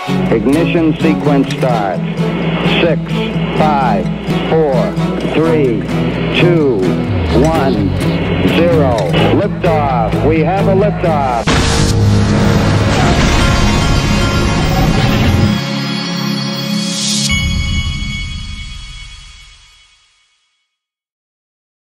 Ignition sequence start. 6, 5, 4, 3, 2, 1, 0. Liftoff. We have a liftoff.